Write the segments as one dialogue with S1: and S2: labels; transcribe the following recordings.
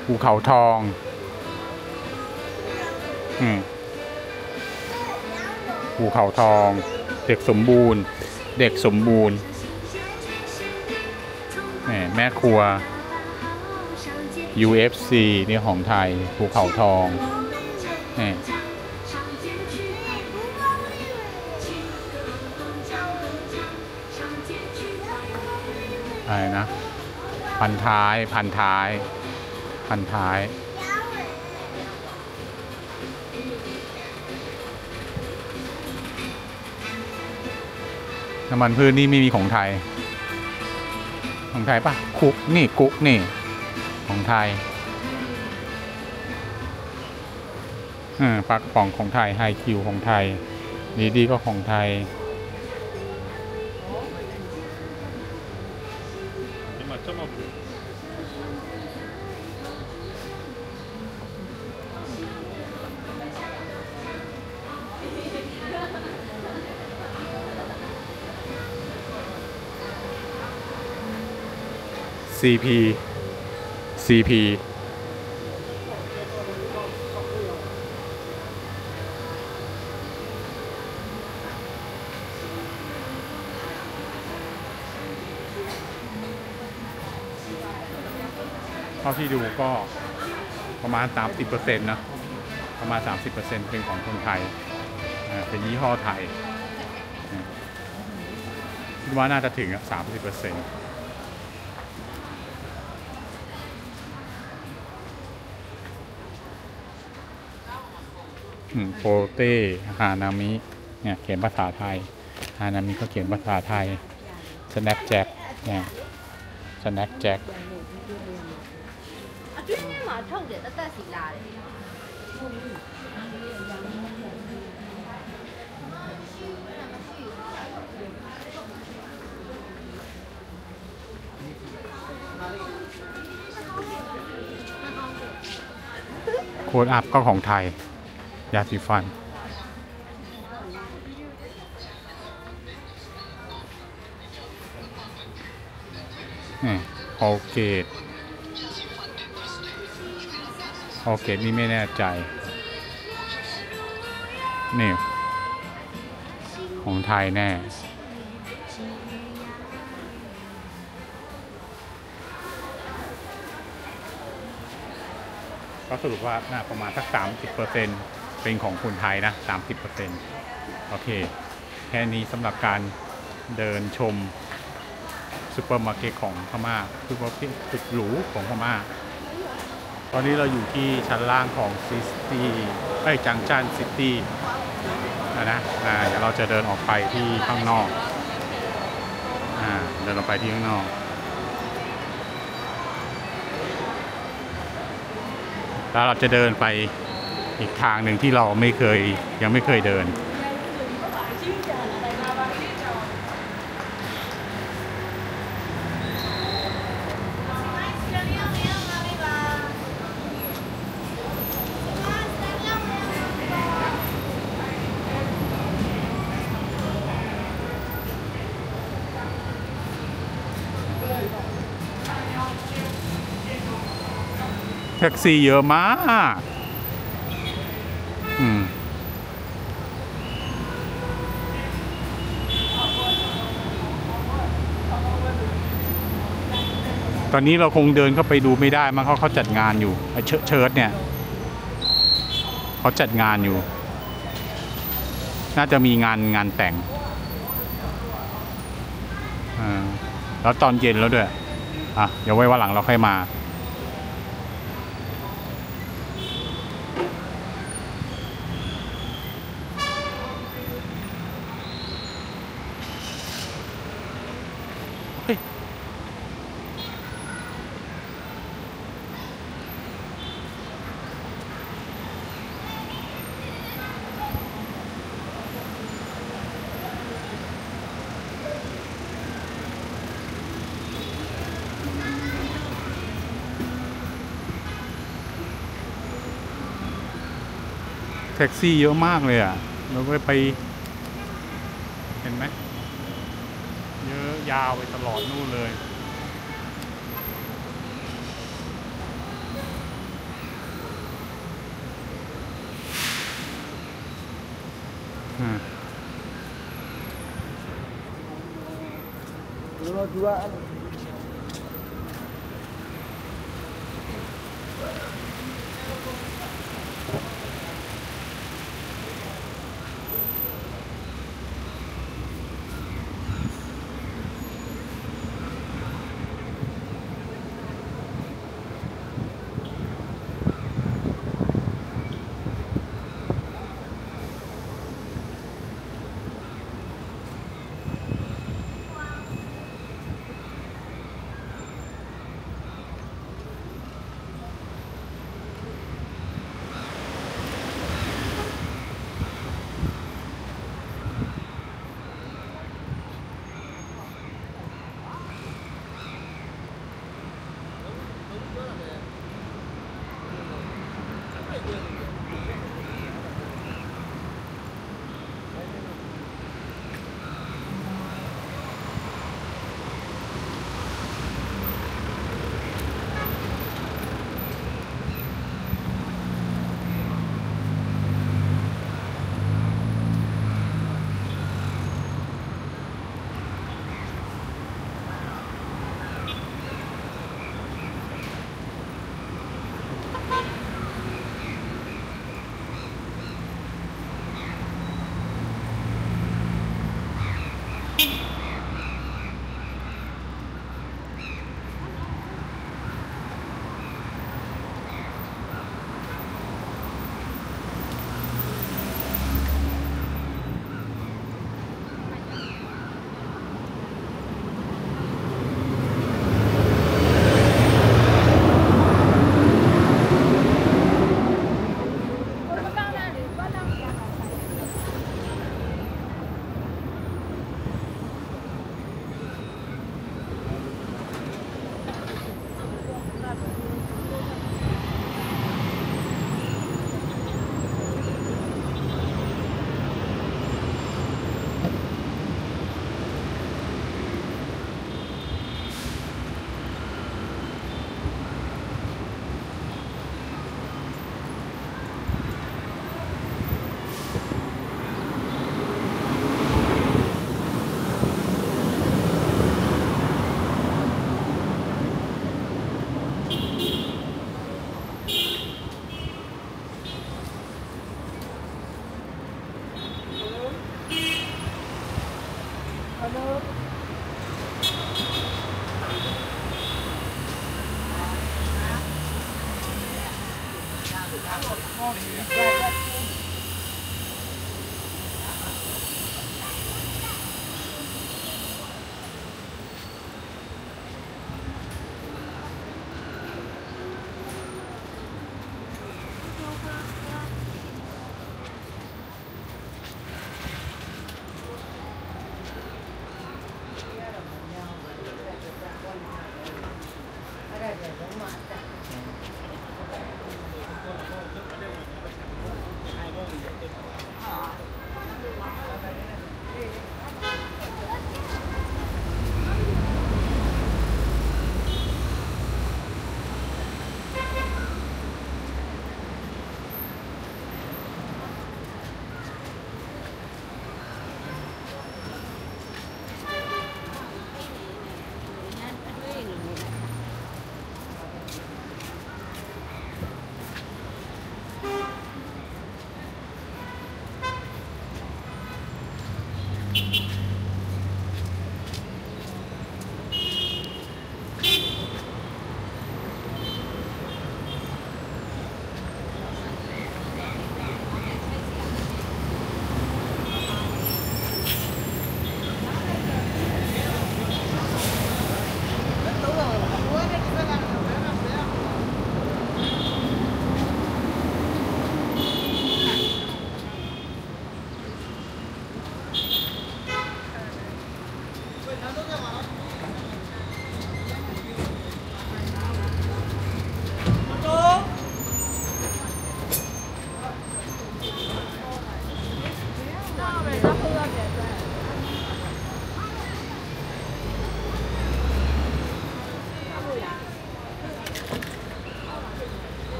S1: ภูเขาทองภูเขาทองเด็กสมบูรณ์เด็กสมบูรณ์แม่ครัว UFC นี่ของไทยภูเขาทองอะไรนะพันท้ายน้ำมันพืชนี่ไม่มีของไทยปะกุ๊กนี่ของไทยปลากระป๋องของไทยไฮคิวของไทยดีก็ของไทยCP เท่าที่ดูก็ประมาณ 30% นะประมาณ 30% เป็นของคนไทยเป็นยี่ห้อไทยคิดว่าน่าจะถึง 30%โปเต้ฮานามิเนี่ยเขียนภาษาไทยฮานามิก็เขียนภาษาไทยสแน็คแจ็คเนี่ยสแน็คแจ็คโค้ดอัพก็ของไทยยาสีฟันโอเคนี่ไม่แน่ใจนี่ของไทยแน่ก็สรุปว่าประมาณสัก 30% เป็นของคนไทยนะ 30% โอเคแค่นี้สำหรับการเดินชมซูเปอร์มาร์เก็ตของพม่าซูเปอร์มาร์เก็ตสุดหรูของพม่าตอนนี้เราอยู่ที่ชั้นล่างของซิตี้จังจันซิตี้นะเดี๋ยวเราจะเดินออกไปที่ข้างนอกเดินออกไปที่ข้างนอกแล้วเราจะเดินไปอีกทางหนึ่งที่เรายังไม่เคยเดินแท็กซี่เยอะมากตอนนี้เราคงเดินเข้าไปดูไม่ได้มั้งเขาจัดงานอยู่ไอ้เชิร์ตเนี่ยเขาจัดงานอยู่น่าจะมีงานแต่งแล้วตอนเย็นแล้วด้วยเดี๋ยวไว้วันหลังเราค่อยมาแท็กซี่เยอะมากเลยเราไปเห็นไหมเยอะยาวไปตลอดนู่นเลย
S2: kalau dua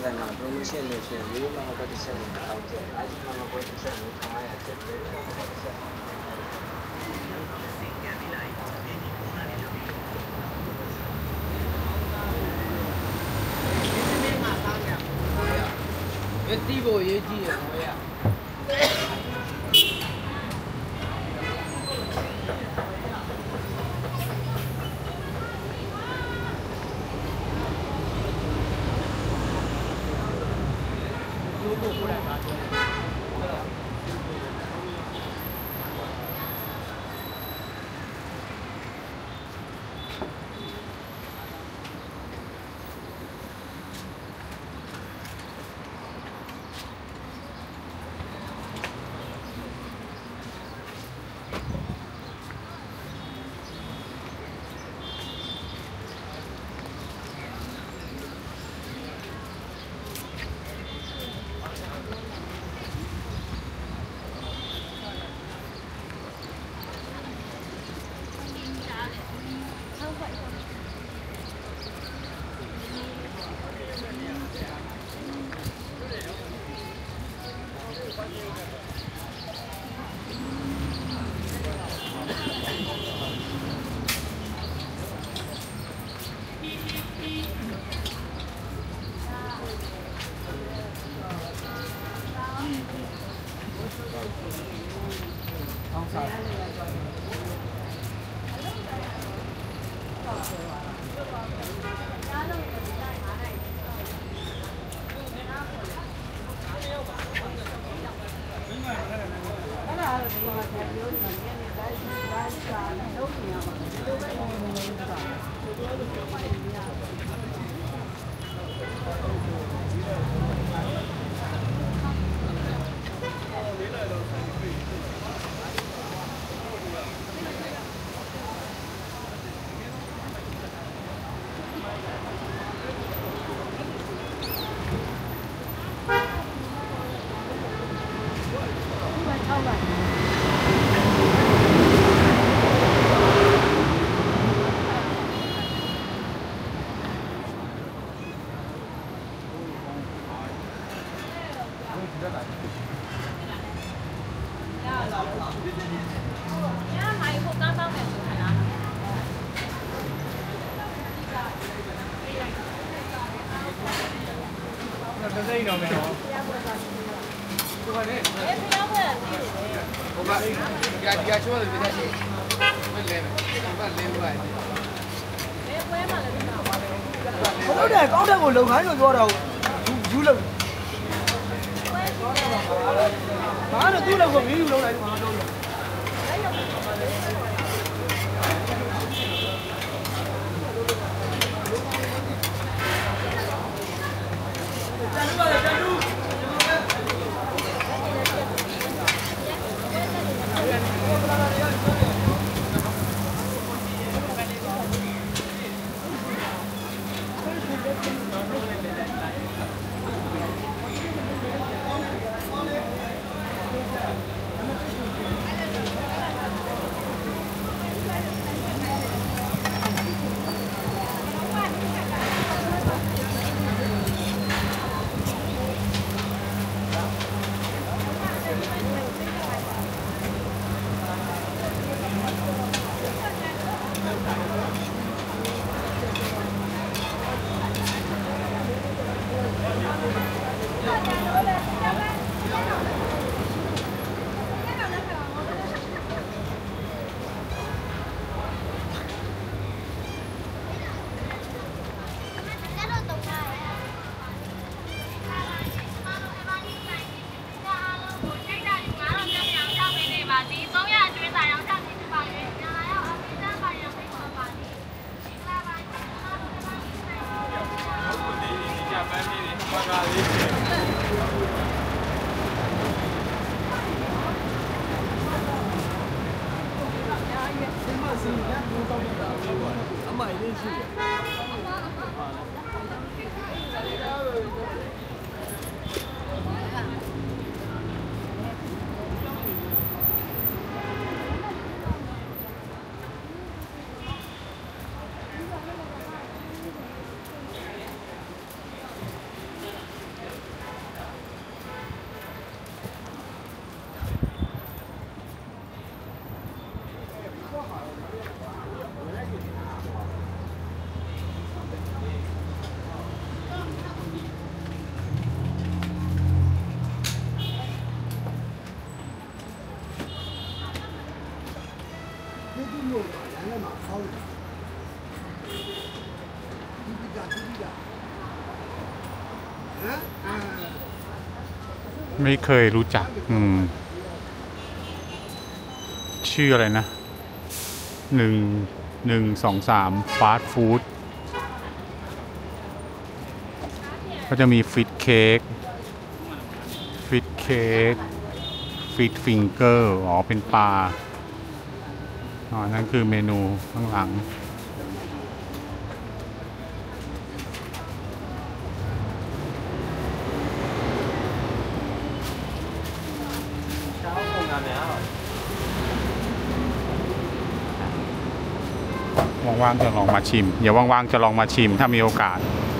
S2: 在那 promotion လို့ရှိရင်ရိုးမှမပတ်တစ်ချက်ကိုတောင်းကြတယ်အဲဒီမှာမပတ်တစ်ချက်ကို900ချက်ပေးတယ်ပတ်တစ်ချက် တီးဖို့ရေးကြည့်ရတော့ရကောင်းတဲ့ကိုလုံခိုင်းလို့ပြောတော့ယူလို့ဘာလို့သူ့လောက်ကိုမင်းယူလုံးလိုက်မှာတော့
S1: ไม่เคยรู้จักชื่ออะไรนะ1 2 3ฟาสต์ฟู้ดก็จะมีฟิตเค้กฟิตฟิงเกอร์อ๋อเป็นปลาอ๋อนั่นคือเมนูข้างหลังว่างๆจะลองมาชิมเดี๋ยวว่างๆจะลองมาชิมถ้ามีโอกาส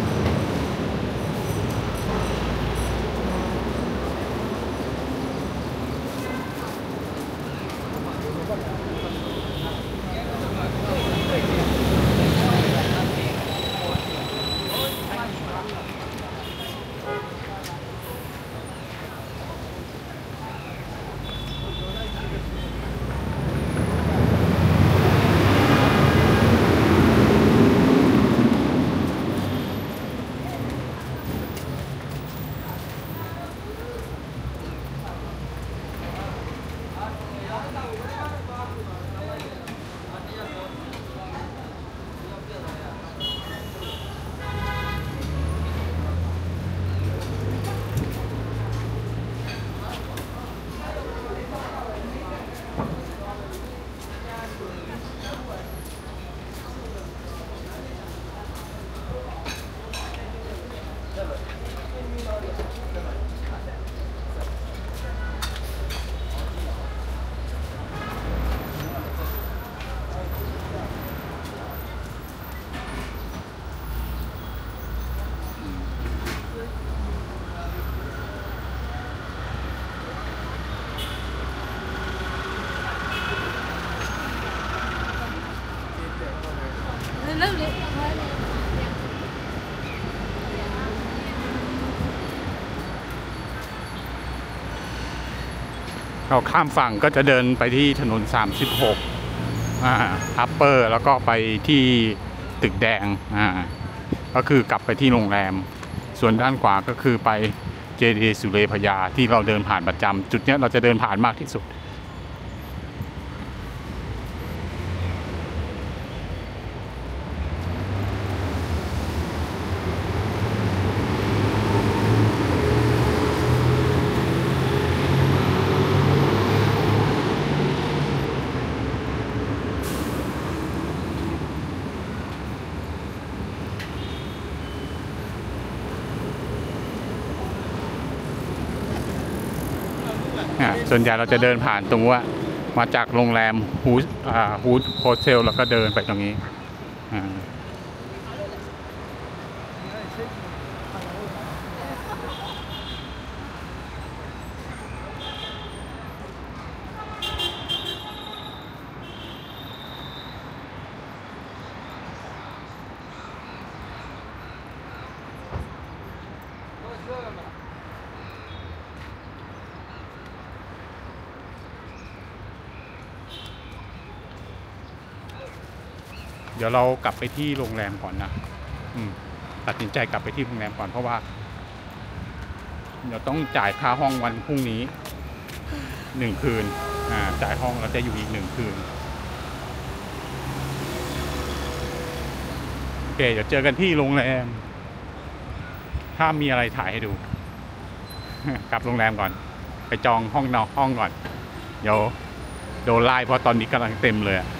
S1: เราข้ามฝั่งก็จะเดินไปที่ถนน36อัปเปอร์แล้วก็ไปที่ตึกแดงก็คือกลับไปที่โรงแรมส่วนด้านขวาก็คือไปเจดีย์สุเรพยาที่เราเดินผ่านประจำจุดนี้เราจะเดินผ่านมากที่สุดส่วนใหญ่เราจะเดินผ่านตรงว่ามาจากโรงแรมฮูดโฮเทลแล้วก็เดินไปตรงนี้เดี๋ยวเรากลับไปที่โรงแรมก่อนนะตัดสินใจกลับไปที่โรงแรมก่อนเพราะว่าเดี๋ยวต้องจ่ายค่าห้องวันพรุ่งนี้1 คืนจ่ายห้องแล้วจะอยู่อีก1 คืนโอเคเดี๋ยวเจอกันที่โรงแรมถ้ามีอะไรถ่ายให้ดู กลับโรงแรมก่อนไปจองห้องนอนห้องก่อนเดี๋ยวโดนไล่เพราะตอนนี้กำลังเต็มเลย